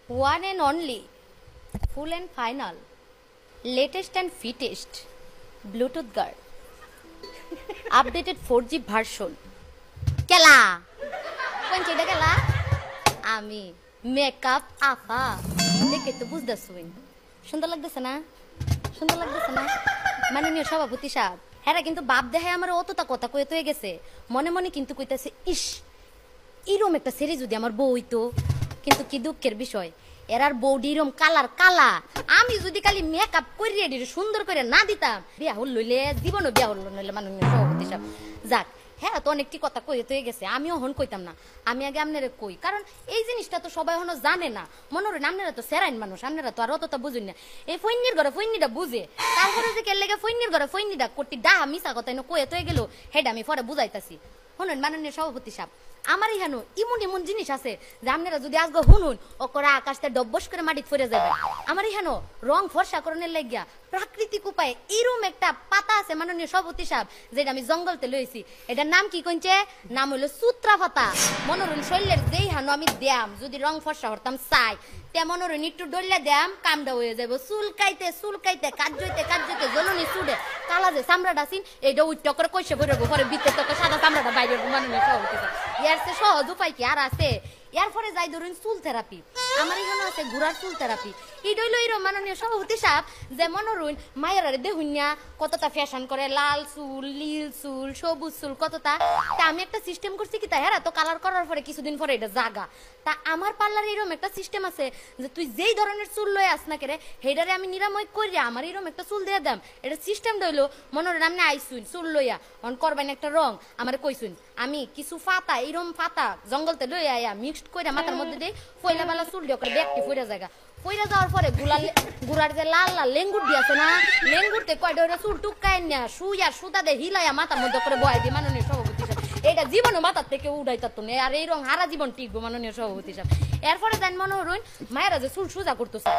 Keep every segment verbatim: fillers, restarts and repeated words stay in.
One and only, full and final, latest and fittest, Bluetooth girl, updated four G version. Kela, কোন চিটা কেলা? আমি makeup আফা দেখে তো বুঝতেছুই সুন্দর লাগতেছে না সুন্দর লাগতেছে না মাননীয় সভাপতি সাহেব হ্যাঁ কিন্তু বাপ দেখায় আমার অতটা কথা কয়ে তো গেছে মনে মনে কিন্তু কইতাছে ইস এরম একটা সেরি যদি আমার বউ হইতো কিন্তু কি দুঃখের বিষয় এরার বউডি এরম কালার কালা আমি যদি খালি মেকআপ করে রেডি সুন্দর করে না দিতাম বিয়া হল লইলে জীবনও বিয়া হল নইলে মাননীয় সভাপতি সাহেব যাক হ্যাঁ তো অনেকটি কথা কই হয়ে গেছে আমিও হন কইতাম না আমি আগে আপনারা কই কারণ এই জিনিসটা তো সবাই হনো জানে না মনে হয় আপনারা তো সেরাইন মানুষ আপনারা তো আর অতটা বুঝুন না এই ফৈনির ঘরে ফৈনিটা বুঝে তারপরে যে কেলে ফৈনির ঘরে ফৈনিটা করতে ডাহা মিশা কথা কই হয়ে গেল হেডা আমি পরে বুঝাইতাছি শুনুন মাননীয় সভাপতি সাহেব আমার এখানে ইমন এমন জিনিস আছে যে আপনারা যদি আজকে শুনুন ও করে আকাশটা ডব্বস করে মাটিত ফিরে যাবে আমার এখানে রং ফর্সা করণের লাগিয়া প্রাকৃতিক উপায়ে এরম একটা পাতা আছে মাননীয় সভাপতি সাহেব যেটা আমি জঙ্গলতে লইছি এটার নাম কি কইছে নাম হলো সূত্রা পাতা মনোরণ শৈলের যেই হানো আমি দ্যাম যদি রং ফর্সা হরতাম চাই তেমন ওর একটু ডললে দ্যাম কামটা হয়ে যাবো চুলকাইতে চুলকাইতে কাজইতে কাজইতে জ্বলনি চুড়ে কালা যে চামড়াটা আছিন এইটা উইট্ট করে কইসে বেরোবো পরে ভিতরে তো সাদা চামড়াটা বাইরে মাননীয় সভাপতি সাহেব ইয়ার সে সহজ উপায় কি আর আছে এরপরে যাই ধরুন চুল থেরাপি আমার এখানে আছে ঘোড়ার চুল থেরাপি এটা হইলো এরকম মাননীয় সভাপতি সাহেব যে মনোরুন মায়েরারে দেহুনিয়া কতটা ফ্যাশন করে লাল চুল নীল চুল সবুজ চুল কতটা তা আমি একটা সিস্টেম করছি কি তাই হ্যাঁ তো কালার করার পরে কিছুদিন পরে এটা জাগা তা আমার পার্লারে এরকম একটা সিস্টেম আছে যে তুই যেই ধরনের চুল লয়ে আস না কেরে হেডারে আমি নিরাময় করি আমার এরকম একটা চুল দিয়ে দাম এটা সিস্টেমটা হইলো মনোরণ আমি আইসুন চুল লইয়া অন করবেন একটা রং আমার কইসুন আমি কিছু ফাতা এরকম ফাতা জঙ্গলতে লইয়া আয়া মিক্সড করে মাথার মধ্যে দিয়ে ফয়লা বেলা চুল দিয়ে করে ব্যাগটি ফইরা জায়গা ফইরা যাওয়ার পরে গুলাল গুড়ার যে লাল লাল লেঙ্গুর দিয়েছে না লেঙ্গুরতে কয়টা ওরা চুল টুকায় না শুই আর সুতা দিয়ে হিলাইয়া মাথার মধ্যে করে বয়াই দিয়ে মাননীয় সভাপতি সাহেব এটা জীবনও মাথার থেকে উড়াই তার না আর এই রং হারা জীবন টিকবো মাননীয় সভাপতি সাহেব এরপরে দেন মনে হরুন মায়েরা যে চুল সুজা করতেছে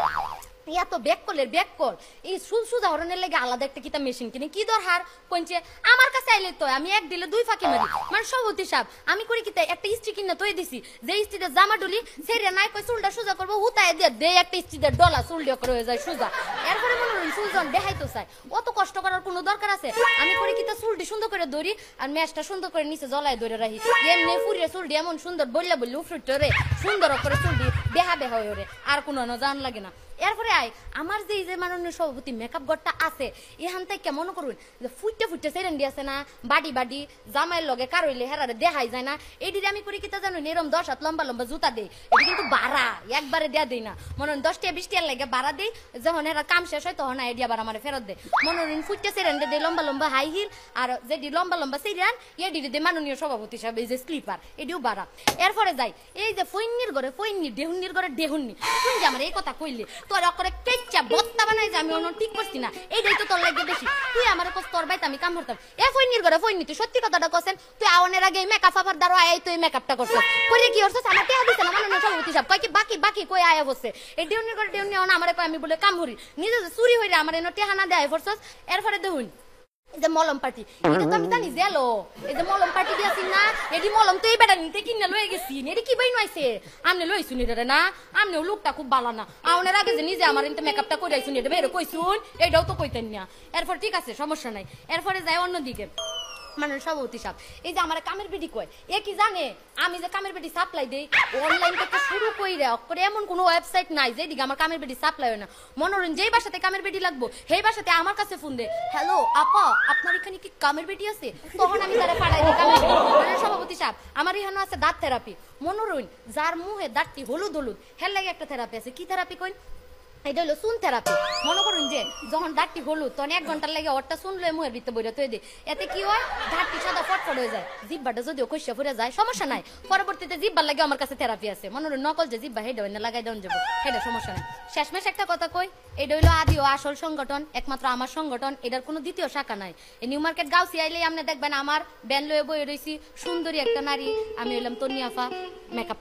এত ব্যাক করলের ব্যাক কর এই চুল সুজা হরণের লেগে আলাদা একটা কিতা মেশিন কিনে কি দরকার কইছে আমার কাছে আইলে তো আমি এক দিলে দুই ফাঁকি মারি মানে সভাপতি সাহেব আমি করি কি একটা ইস্ত্রি কিনে তৈ দিছি যে ইস্ত্রিতে জামা ডুলি সেরে নাই কই চুলটা সুজা করবো হুতায় দিয়ে দে একটা ইস্ত্রিতে ডলা চুল দিয়ে করে হয়ে যায় সুজা এরপরে মনে হল চুল যখন দেখাইতো চাই অত কষ্ট করার কোনো দরকার আছে আমি করি কি চুলটি সুন্দর করে ধরি আর ম্যাচটা সুন্দর করে নিচে জ্বলাই ধরে রাখি এমনি ফুরিয়ে চুলটি এমন সুন্দর বললে বললে উফরুট রে সুন্দর করে চুলটি বেহা বেহা হয়ে রে আর কোনো জান লাগে না এরপরে আয় আমার যে যে মাননীয় সভাপতি মেকআপ ঘরটা আছে এখান থেকে কেমন করুন যে ফুটতে ফুটতে সেরেন দিয়েছে না বাড়ি বাড়ি জামাইয়ের লগে কারইলে হেরারে দেখাই যায় না এইটি আমি করি কিতা জানুন এরম দশ হাত লম্বা লম্বা জুতা দেই এটি কিন্তু বাড়া একবারে দেয়া দেই না মনে হয় দশটা বিশটার লাগে বাড়া দেই যখন এরা কাম শেষ হয় তখন আইডিয়া আবার আমার ফেরত দেয় মনে হয় ফুটতে সেরেন দেয় লম্বা লম্বা হাই হিল আর যেটি লম্বা লম্বা সেরেন এটি দিয়ে মাননীয় সভাপতি সাহেব এই যে স্লিপার এটিও বাড়া এরপরে যাই এই যে ফৈনির ঘরে ফৈনি ডেহুনির ঘরে ডেহুনি তুই যে আমার এই কথা কইলে তোর করে কেচ্চা বত্তা বানাই যে আমি অন্য ঠিক করছি না এইটাই তো তোর লাগে বেশি তুই আমার কস তোর বাইতে আমি কাম করতাম এ ফৈনির ঘরে ফৈনি তুই সত্যি কথাটা কছেন তুই আওনের আগে মেকআপ আপার দ্বারা আয় তুই মেকআপটা করছ করে কি করছিস আমার টেহা দিছে না মাননীয় সভাপতি সাহেব কয় কি বাকি বাকি কই আয়া বসে এই ডেউনির ঘরে ডেউনি অন আমারে কয় আমি বলে কাম করি নিজে চুরি হইরে আমার এনে টেহা না দেয় ফরছস এরপরে দেখুন এই যে মলম পার্টি এটা তো আমি জানি জেলো এই যে মলম পার্টি দিয়েছি না এটি মলম তো এই বেটা নিতে কিনে লয়ে গেছি এটি কি বই নয়ছে আমনে লইছুন এটা না আমনেও লোকটা খুব ভালো না আউনের আগে যে নিজে আমার ইনতে মেকআপটা করে আইছুন এটা বের কইছুন এটাও তো কইতেন না এরপর ঠিক আছে সমস্যা নাই এরপরে যাই অন্যদিকে মানে সভাপতি সাহেব এই যে আমার কামের বেটি কয় এ কি জানে আমি যে কামের বেটি সাপ্লাই দেই অনলাইন থেকে শুরু কইরা করে এমন কোনো ওয়েবসাইট নাই যেদিকে আমার কামের বেটি সাপ্লাই হয় না মনোরঞ্জন যেই বাসাতে কামের বেটি লাগবো সেই বাসাতে আমার কাছে ফোন দে হ্যালো আপা আপনার এখানে কি কামের বেটি আছে তখন আমি তারে পাঠাই দিই কামের বেটি মানে সভাপতি সাহেব আমার এখানে আছে দাঁত থেরাপি মনোরঞ্জন যার মুখে দাঁতটি হলুদ হলুদ হেল লাগে একটা থেরাপি আছে কি থেরাপি কই এটা হলো চুন থেরাপি মনে করুন যে যখন দাঁতটি হলুদ তখন এক ঘন্টার লাগে ওরটা শুনলে মুহের ভিতরে বইরা তৈরি দিই এতে কি হয় দাঁতটি সাদা ফটফট হয়ে যায় জিব্বাটা যদিও কষা ফুরে যায় সমস্যা নাই পরবর্তীতে জিব্বার লাগে আমার কাছে থেরাপি আছে মনে হলো নকল যে জিব্বা হেডা না লাগাই দেওয়া যাবো সেটা সমস্যা নাই শেষমেশ একটা কথা কই এটা হইলো আদি ও আসল সংগঠন একমাত্র আমার সংগঠন এটার কোনো দ্বিতীয় শাখা নাই এই নিউ মার্কেট গাউসি আইলেই আপনি দেখবেন আমার ব্যান লয়ে বয়ে রয়েছি সুন্দরী একটা নারী আমি হইলাম তনিয়াফা মেকআপ ম্যান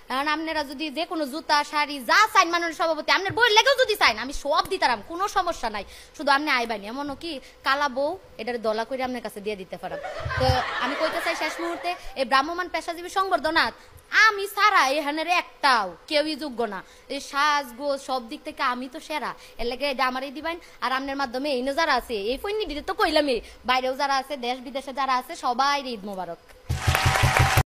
এখন আপনারা যদি যে কোনো জুতা শাড়ি যা চাইন মাননীয় সভাপতি আপনার বই লেগেও যদি চাইন আমি সব দিতাম, কোনো সমস্যা নাই, শুধু আপনি আইবানি। এমনও কি কালা বউ এটার দলা করে আপনার কাছে দিয়ে দিতে পারেন। তো আমি কইতে চাই শেষ মুহূর্তে এই ভ্রাম্যমাণ পেশাজীবী সংবর্ধনাত আমি সারা এখানের একটাও কেউই যোগ্য না। এই সাজ গোজ সব দিক থেকে আমি তো সেরা, এর লাগে এটা আমারই দিবেন। আর আপনার মাধ্যমে এই যারা আছে এই ফৈনি দিতে তো কইলামই, বাইরেও যারা আছে দেশ বিদেশে যারা আছে সবাই ঈদ মোবারক।